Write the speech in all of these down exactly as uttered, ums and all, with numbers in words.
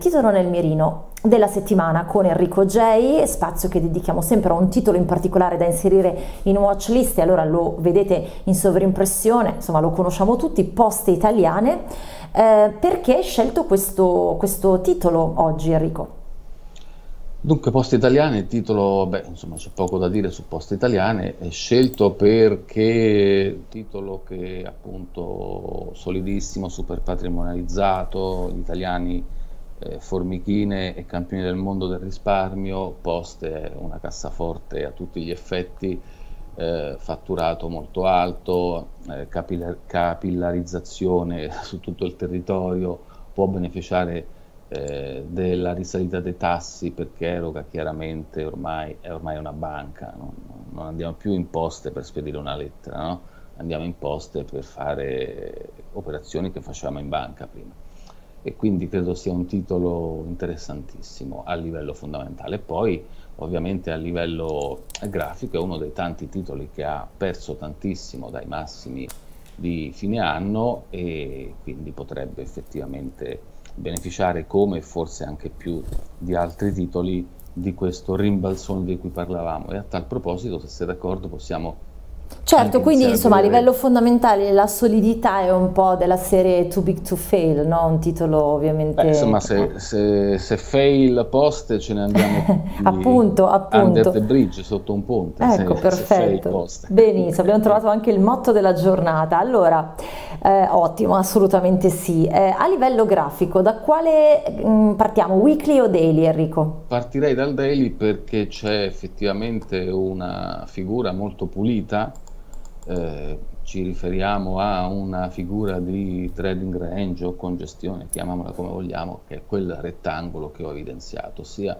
Titolo nel mirino della settimana con Enrico Gei, spazio che dedichiamo sempre a un titolo in particolare da inserire in watchlist, e allora lo vedete in sovrimpressione, insomma lo conosciamo tutti, Poste Italiane. Eh, perché hai scelto questo, questo titolo oggi, Enrico? Dunque, Poste Italiane, il titolo, beh, insomma, c'è poco da dire su Poste Italiane, è scelto perché il titolo che è appunto solidissimo, super patrimonializzato, gli italiani eh, formichine e campioni del mondo del risparmio, Poste è una cassaforte a tutti gli effetti, eh, fatturato molto alto, eh, capillar- capillarizzazione su tutto il territorio, può beneficiare eh, della risalita dei tassi perché eroga chiaramente, ormai è ormai una banca, no? Non andiamo più in poste per spedire una lettera, no? Andiamo in poste per fare operazioni che facevamo in banca prima. E quindi credo sia un titolo interessantissimo a livello fondamentale. Poi ovviamente a livello grafico è uno dei tanti titoli che ha perso tantissimo dai massimi di fine anno e quindi potrebbe effettivamente beneficiare, come forse anche più di altri titoli, di questo rimbalzone di cui parlavamo. E a tal proposito, se sei d'accordo, possiamo anche Certo, quindi iniziare a insomma a vedere. livello fondamentale la solidità è un po' della serie Too Big to Fail, no? Un titolo Beh, ovviamente insomma, che... se, se, se fail poste ce ne andiamo tutti Appunto, under appunto. the bridge, sotto un ponte, Ecco, se, se fail perfetto. poste. Benissimo, abbiamo trovato anche il motto della giornata. Allora, eh, ottimo, assolutamente sì. Eh, a livello grafico, da quale mm, partiamo? Weekly o daily, Enrico? Partirei dal daily perché c'è effettivamente una figura molto pulita, eh, ci riferiamo a una figura di trading range o congestione, chiamiamola come vogliamo, che è quel rettangolo che ho evidenziato, ossia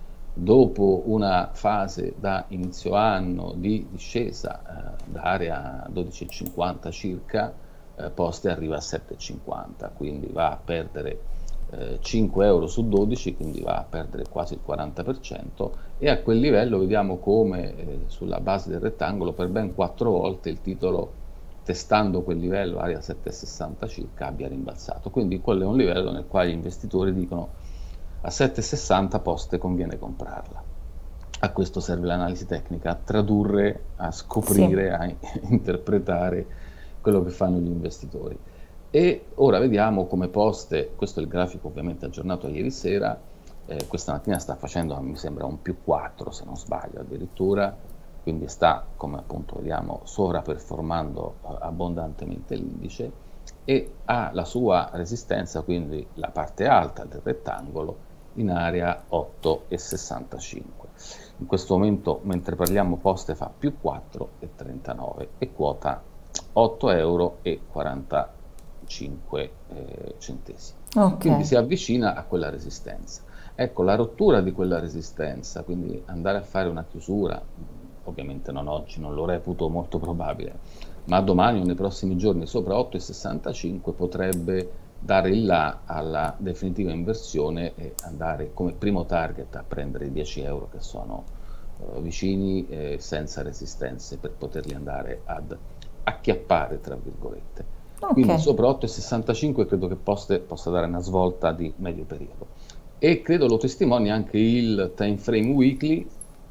dopo una fase da inizio anno di discesa eh, da area dodici virgola cinquanta circa, eh, Poste arriva a sette virgola cinquanta, quindi va a perdere eh, cinque euro su dodici, quindi va a perdere quasi il quaranta per cento, e a quel livello vediamo come eh, sulla base del rettangolo per ben quattro volte il titolo, testando quel livello, area sette virgola sessanta circa, abbia rimbalzato. Quindi quello è un livello nel quale gli investitori dicono a sette virgola sessanta Poste conviene comprarla. A questo serve l'analisi tecnica, a tradurre, a Sì. scoprire, a interpretare quello che fanno gli investitori. E ora vediamo come Poste, questo è il grafico ovviamente aggiornato a ieri sera, eh, questa mattina sta facendo, mi sembra, un più quattro se non sbaglio addirittura, quindi sta, come appunto vediamo, sovraperformando eh, abbondantemente l'indice, e ha la sua resistenza, quindi la parte alta del rettangolo, in area otto virgola sessantacinque. In questo momento, mentre parliamo, Poste fa più quattro virgola trentanove e quota otto euro e quarantacinque eh, centesimi. Ok. Quindi si avvicina a quella resistenza. Ecco, la rottura di quella resistenza, quindi andare a fare una chiusura, ovviamente non oggi, non lo reputo molto probabile, ma domani o nei prossimi giorni sopra otto virgola sessantacinque potrebbe dare il là alla definitiva inversione e andare come primo target a prendere i dieci euro che sono eh, vicini, eh, senza resistenze, per poterli andare ad acchiappare, tra virgolette. Ok. Quindi sopra otto virgola sessantacinque credo che Poste possa dare una svolta di medio periodo, e credo lo testimoni anche il time frame weekly,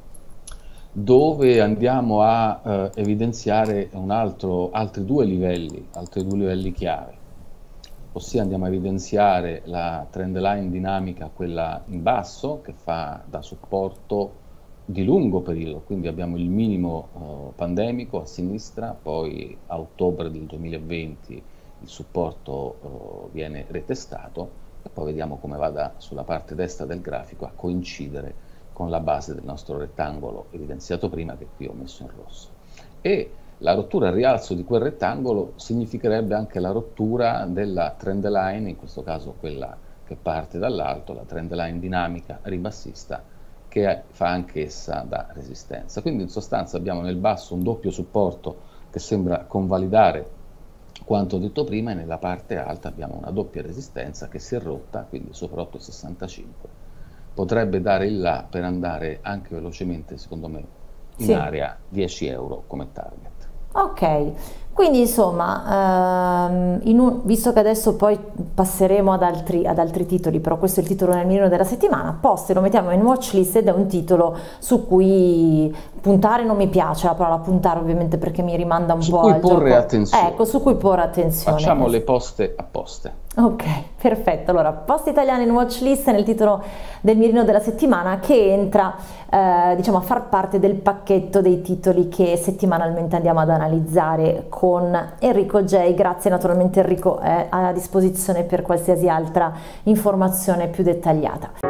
dove andiamo a eh, evidenziare un altro, altri due livelli, altri due livelli chiave. Ossia andiamo a evidenziare la trend line dinamica, quella in basso, che fa da supporto di lungo periodo, quindi abbiamo il minimo eh, pandemico a sinistra, poi a ottobre del duemilaventi il supporto eh, viene retestato, e poi vediamo come vada sulla parte destra del grafico a coincidere con la base del nostro rettangolo evidenziato prima, che qui ho messo in rosso. E la rottura al rialzo di quel rettangolo significherebbe anche la rottura della trend line, in questo caso quella che parte dall'alto, la trend line dinamica ribassista, che fa anch'essa da resistenza. Quindi in sostanza abbiamo nel basso un doppio supporto che sembra convalidare quanto detto prima, e nella parte alta abbiamo una doppia resistenza che si è rotta, quindi sopra otto virgola sessantacinque. Potrebbe dare il là per andare anche velocemente, secondo me, in Sì. area dieci euro come target. Ok, Quindi insomma, ehm, in un, visto che adesso poi passeremo ad altri, ad altri titoli, però questo è il titolo nel mirino della settimana, Poste lo mettiamo in watchlist ed è un titolo su cui puntare, non mi piace la parola puntare ovviamente perché mi rimanda un su po' cui al porre gioco. attenzione. Ecco, su cui porre attenzione. Facciamo le poste a poste. Ok, perfetto. Allora, Poste Italiane in watchlist nel titolo del mirino della settimana, che entra eh, diciamo a far parte del pacchetto dei titoli che settimanalmente andiamo ad analizzare con Enrico J. Grazie, naturalmente Enrico è a disposizione per qualsiasi altra informazione più dettagliata.